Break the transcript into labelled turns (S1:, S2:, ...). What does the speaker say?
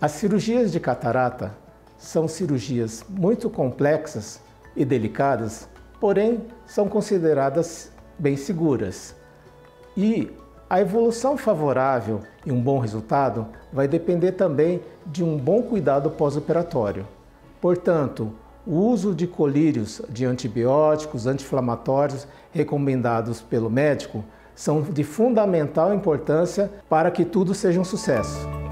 S1: As cirurgias de catarata são cirurgias muito complexas e delicadas, porém são consideradas bem seguras. E a evolução favorável e um bom resultado vai depender também de um bom cuidado pós-operatório. Portanto, o uso de colírios de antibióticos, anti-inflamatórios recomendados pelo médico são de fundamental importância para que tudo seja um sucesso.